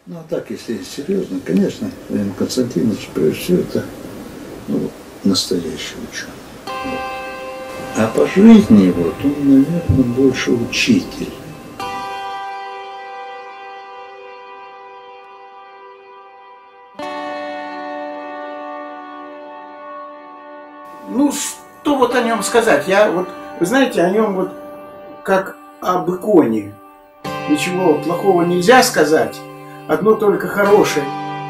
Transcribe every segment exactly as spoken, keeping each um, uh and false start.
Ну, а так, если серьезно, конечно, Вениамин Константинович, прежде всего, это ну, настоящий ученый. Вот. А по жизни вот он, наверное, больше учитель. Ну, что вот о нем сказать? Я вот, вы знаете, о нем вот как об иконе. Ничего плохого нельзя сказать, одно только хорошее.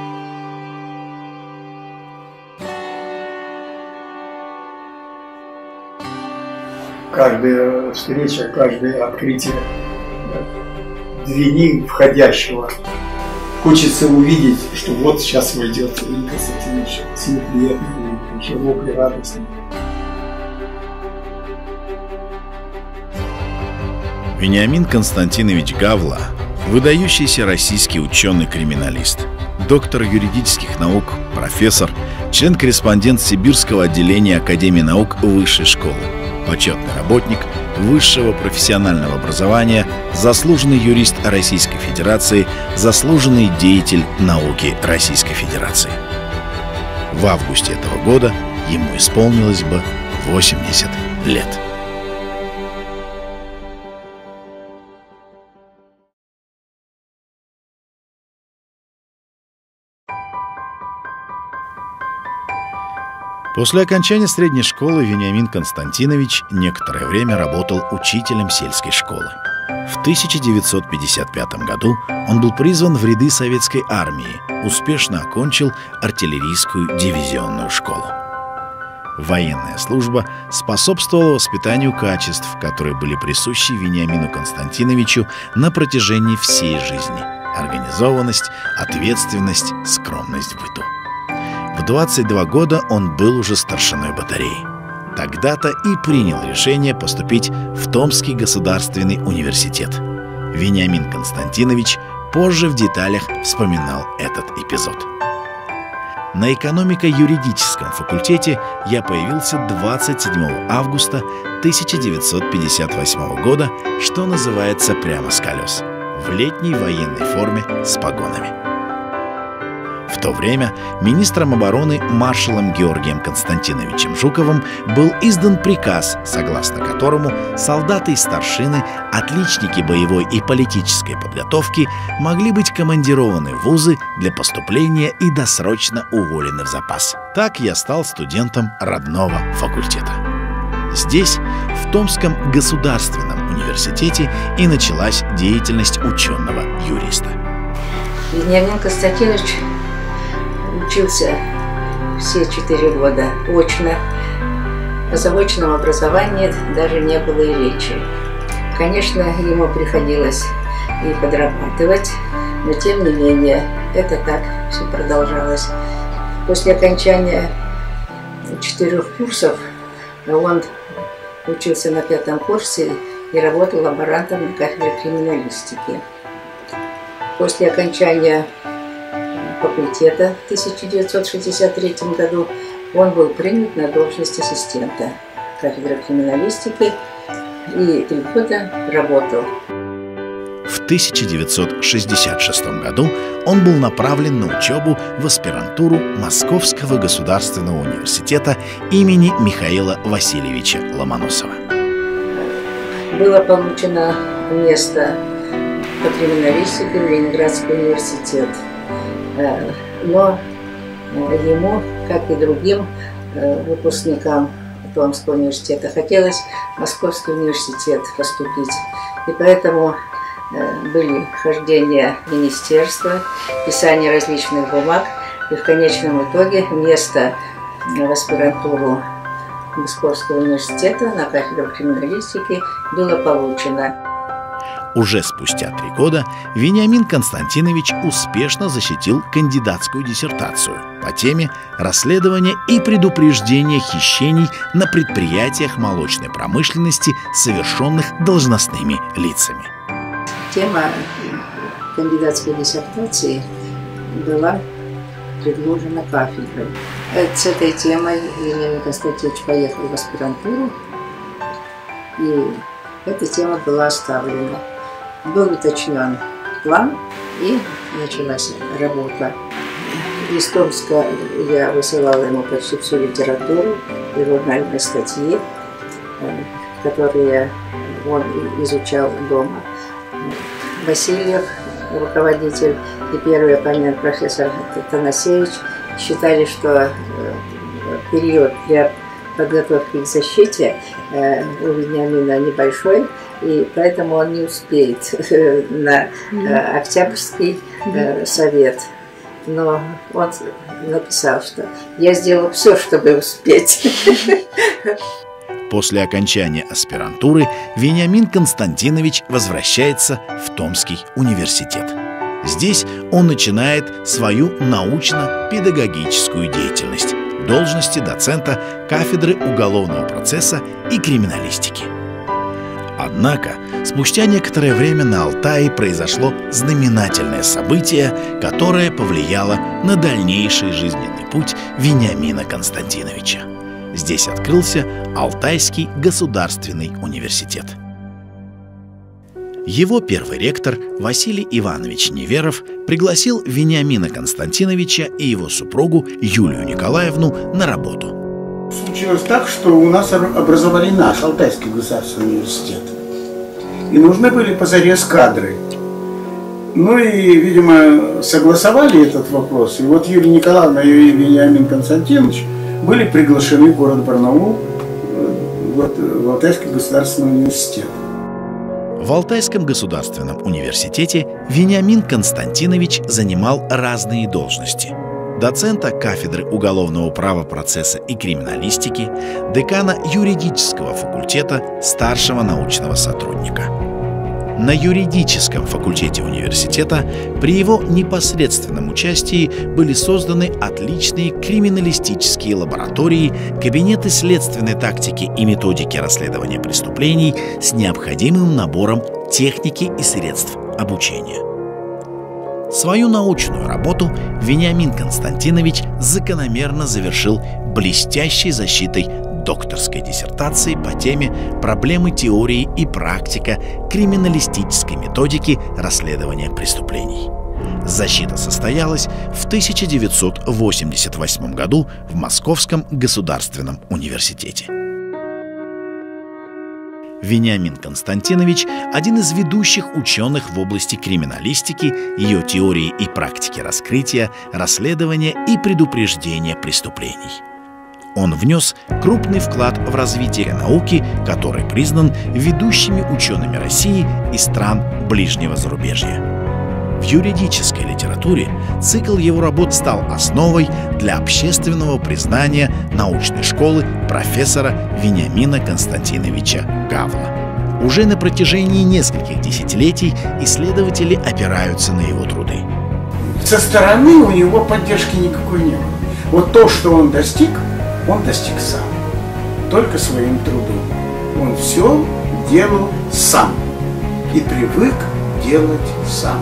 Каждая встреча, каждое открытие двери входящего. Хочется увидеть, что вот сейчас войдет Вениамин Константинович, всем приятный, широкий, радостный. Вениамин Константинович Гавла – выдающийся российский ученый-криминалист, доктор юридических наук, профессор, член-корреспондент Сибирского отделения Академии наук Высшей школы, почетный работник высшего профессионального образования, заслуженный юрист Российской Федерации, заслуженный деятель науки Российской Федерации. В августе этого года ему исполнилось бы восемьдесят лет. После окончания средней школы Вениамин Константинович некоторое время работал учителем сельской школы. В тысяча девятьсот пятьдесят пятом году он был призван в ряды советской армии, успешно окончил артиллерийскую дивизионную школу. Военная служба способствовала воспитанию качеств, которые были присущи Вениамину Константиновичу на протяжении всей жизни: организованность, ответственность, скромность в быту. В двадцать два года он был уже старшиной батареи. Тогда-то и принял решение поступить в Томский государственный университет. Вениамин Константинович позже в деталях вспоминал этот эпизод. На экономико-юридическом факультете я появился двадцать седьмого августа тысяча девятьсот пятьдесят восьмого года, что называется, прямо с колес, в летней военной форме с погонами. В то время министром обороны маршалом Георгием Константиновичем Жуковым был издан приказ, согласно которому солдаты и старшины, отличники боевой и политической подготовки могли быть командированы в вузы для поступления и досрочно уволены в запас. Так я стал студентом родного факультета. Здесь, в Томском государственном университете, и началась деятельность ученого-юриста. Вениамин Константинович учился все четыре года очно. О заочном образовании даже не было и речи. Конечно, ему приходилось и подрабатывать, но тем не менее это так все продолжалось. После окончания четырех курсов он учился на пятом курсе и работал лаборантом на кафедре криминалистики. После окончания факультета в тысяча девятьсот шестьдесят третьем году он был принят на должность ассистента кафедры криминалистики и три года работал. В тысяча девятьсот шестьдесят шестом году он был направлен на учебу в аспирантуру Московского государственного университета имени Михаила Васильевича Ломоносова. Было получено место по криминалистике в Ленинградский университет. Но ему, как и другим выпускникам Томского университета, хотелось в Московский университет поступить. И поэтому были хождения в министерство, писание различных бумаг. И в конечном итоге место в аспирантуру Московского университета на кафедру криминалистики было получено. Уже спустя три года Вениамин Константинович успешно защитил кандидатскую диссертацию по теме расследования и предупреждения хищений на предприятиях молочной промышленности, совершенных должностными лицами. Тема кандидатской диссертации была предложена кафедрой. С этой темой Вениамин Константинович поехал в аспирантуру, и эта тема была оставлена. Был уточнен план, и началась работа. Из Томска я высылала ему почти всю литературу и журнальные статьи, которые он изучал дома. Васильев, руководитель, и первый оппонент, профессор Танасевич, считали, что период для подготовки к защите у Вениамина небольшой, и поэтому он не успеет на Октябрьский совет. Но он написал, что я сделал все, чтобы успеть. После окончания аспирантуры Вениамин Константинович возвращается в Томский университет. Здесь он начинает свою научно-педагогическую деятельность в должности доцента кафедры уголовного процесса и криминалистики. Однако, спустя некоторое время на Алтае произошло знаменательное событие, которое повлияло на дальнейший жизненный путь Вениамина Константиновича. Здесь открылся Алтайский государственный университет. Его первый ректор Василий Иванович Неверов пригласил Вениамина Константиновича и его супругу Юлию Николаевну на работу. Случилось так, что у нас образовали наш Алтайский государственный университет. И нужны были позарез кадры. Ну и, видимо, согласовали этот вопрос. И вот Юлия Николаевна и Вениамин Константинович были приглашены в город Барнаул в Алтайский государственный университет. В Алтайском государственном университете Вениамин Константинович занимал разные должности: доцента кафедры уголовного права, процесса и криминалистики, декана юридического факультета, старшего научного сотрудника. На юридическом факультете университета при его непосредственном участии были созданы отличные криминалистические лаборатории, кабинеты следственной тактики и методики расследования преступлений с необходимым набором техники и средств обучения. Свою научную работу Вениамин Константинович закономерно завершил блестящей защитой докторской диссертации по теме «Проблемы теории и практика криминалистической методики расследования преступлений». Защита состоялась в тысяча девятьсот восемьдесят восьмом году в Московском государственном университете. Вениамин Константинович – один из ведущих ученых в области криминалистики, ее теории и практики раскрытия, расследования и предупреждения преступлений. Он внес крупный вклад в развитие науки, который признан ведущими учеными России и стран ближнего зарубежья. В юридической литературе цикл его работ стал основой для общественного признания научной школы профессора Вениамина Константиновича Гавла. Уже на протяжении нескольких десятилетий исследователи опираются на его труды. Со стороны у него поддержки никакой не было. Вот то, что он достиг, он достиг сам, только своим трудом. Он все делал сам и привык делать сам.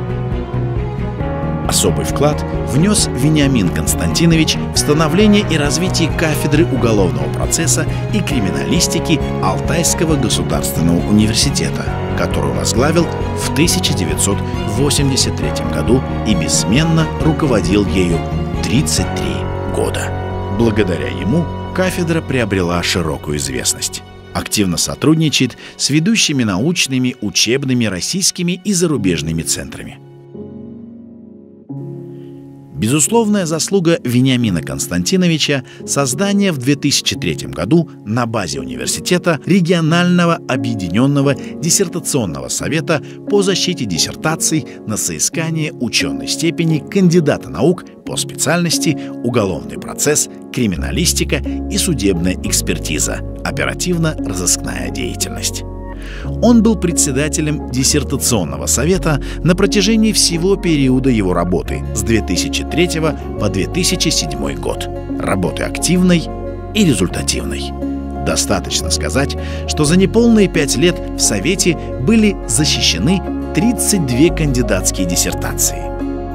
Особый вклад внес Вениамин Константинович в становление и развитие кафедры уголовного процесса и криминалистики Алтайского государственного университета, которую возглавил в тысяча девятьсот восемьдесят третьем году и бессменно руководил ею тридцать три года. Благодаря ему кафедра приобрела широкую известность. Активно сотрудничает с ведущими научными, учебными, российскими и зарубежными центрами. Безусловная заслуга Вениамина Константиновича – создание в две тысячи третьем году на базе университета регионального объединенного диссертационного совета по защите диссертаций на соискание ученой степени кандидата наук по специальности уголовный процесс, криминалистика и судебная экспертиза, оперативно-розыскная деятельность. Он был председателем диссертационного совета на протяжении всего периода его работы с две тысячи третьего по две тысячи седьмой год. Работы активной и результативной. Достаточно сказать, что за неполные пять лет в Совете были защищены тридцать две кандидатские диссертации.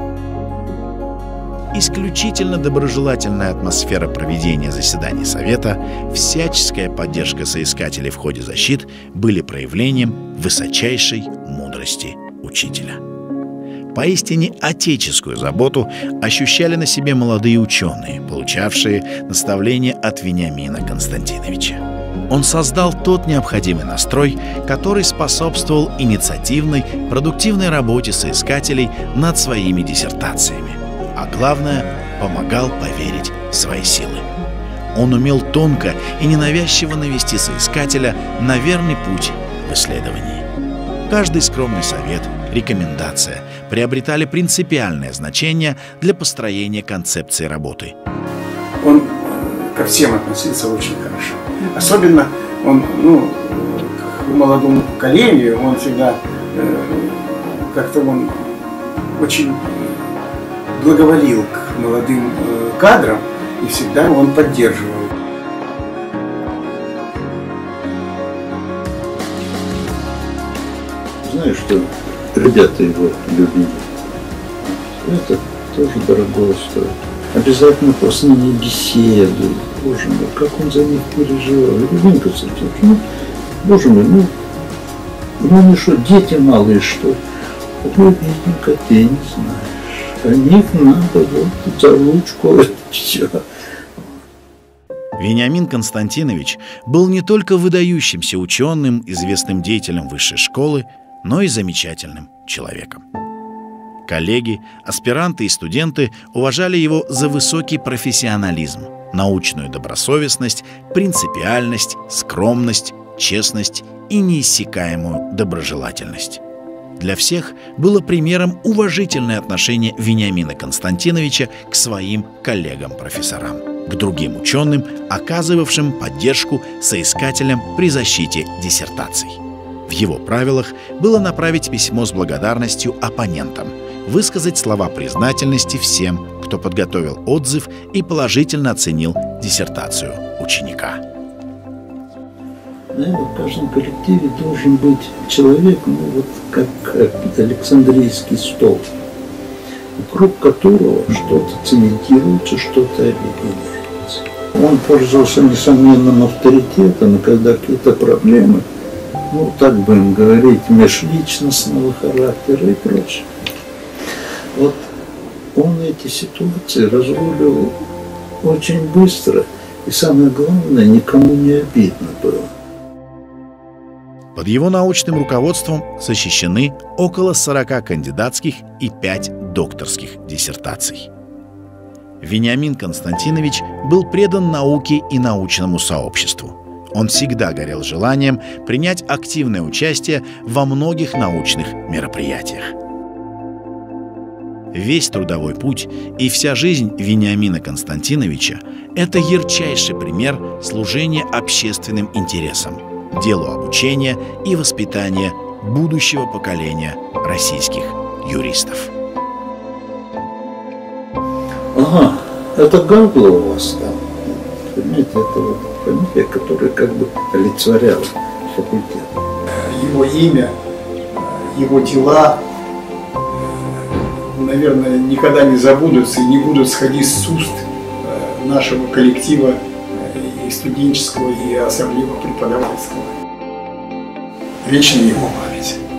Исключительно доброжелательная атмосфера проведения заседаний Совета, всяческая поддержка соискателей в ходе защит были проявлением высочайшей мудрости учителя. Поистине отеческую заботу ощущали на себе молодые ученые, получавшие наставления от Вениамина Константиновича. Он создал тот необходимый настрой, который способствовал инициативной, продуктивной работе соискателей над своими диссертациями, а главное, помогал поверить в свои силы. Он умел тонко и ненавязчиво навести соискателя на верный путь в исследовании. Каждый скромный совет, рекомендация приобретали принципиальное значение для построения концепции работы. Он ко всем относился очень хорошо. Особенно он, ну, к молодому поколению, он всегда э, как-то он очень благоволил к молодым э, кадрам и всегда он поддерживал. Знаю, что ребята его любили. Это тоже дорого стоит. Обязательно после ней беседуют. Боже мой, как он за них переживал. Вениамин Константинович, ну, боже мой, ну, ну они что, дети малые, что? Ой, бедненько, ты не знаешь. О них надо вот за ручку, все. Вениамин Константинович был не только выдающимся ученым, известным деятелем высшей школы, но и замечательным человеком. Коллеги, аспиранты и студенты уважали его за высокий профессионализм, научную добросовестность, принципиальность, скромность, честность и неиссякаемую доброжелательность. Для всех было примером уважительное отношение Вениамина Константиновича к своим коллегам-профессорам, к другим ученым, оказывавшим поддержку соискателям при защите диссертаций. В его правилах было направить письмо с благодарностью оппонентам, высказать слова признательности всем, кто подготовил отзыв и положительно оценил диссертацию ученика. Наверное, в каждом коллективе должен быть человек, ну вот как Александрийский стол, вокруг которого что-то цементируется, что-то объединяется. Он пользовался несомненным авторитетом, и когда какие-то проблемы, ну так будем говорить, межличностного характера и прочее. Вот он эти ситуации разруливал очень быстро, и самое главное, никому не обидно было. Под его научным руководством защищены около сорока кандидатских и пять докторских диссертаций. Вениамин Константинович был предан науке и научному сообществу. Он всегда горел желанием принять активное участие во многих научных мероприятиях. Весь трудовой путь и вся жизнь Вениамина Константиновича – это ярчайший пример служения общественным интересам, делу обучения и воспитания будущего поколения российских юристов. Ага, это Гавла у вас там. Понимаете, это вот фамилия, которая как бы олицетворяла факультет. Его имя, его дела, наверное, никогда не забудутся и не будут сходить с уст нашего коллектива и студенческого, и особливо преподавательского. Вечная его память.